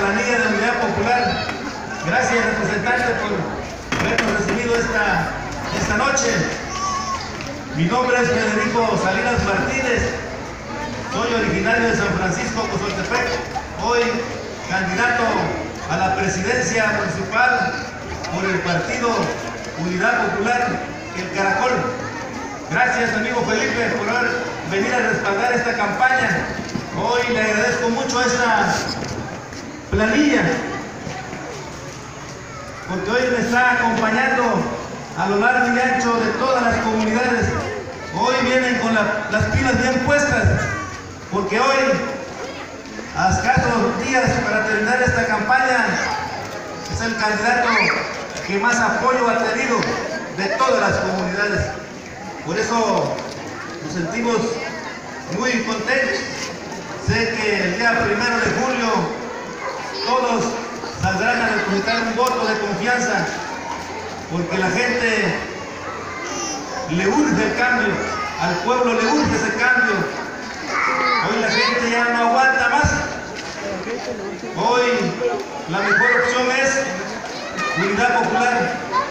planilla de Unidad Popular. Gracias, representante, por habernos recibido esta noche. Mi nombre es Federico Salinas Martínez. Soy originario de San Francisco, Cozoltepec. Hoy candidato a la presidencia municipal por el partido Unidad Popular, el Caracol. Gracias, amigo Felipe, por venir a respaldar esta campaña. Hoy le agradezco mucho esta planilla, porque hoy me está acompañando a lo largo y ancho de todas las comunidades. Hoy vienen con las pilas bien puestas, porque hoy, a escasos días para terminar esta campaña, es el candidato que más apoyo ha tenido de todas las comunidades. Por eso nos sentimos muy contentos. Sé que el día 1 de julio todos saldrán a depositar un voto de confianza, porque la gente le urge el cambio, al pueblo le urge ese cambio. Hoy la gente ya no aguanta más. Hoy la mejor opción es Unidad Popular.